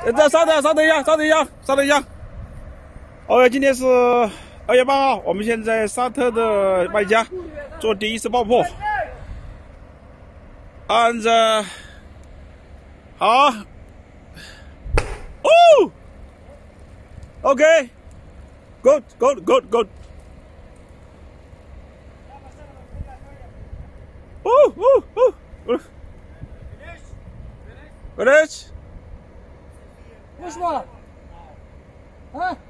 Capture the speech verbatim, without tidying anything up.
这稍等，稍等一下，稍等一下，稍等一下。哦，今天是二月八号，我们现在沙特的卖家做第一次爆破，按着好，哦 ，OK，good good good good，哦哦哦哦 ，finish，为什么？啊？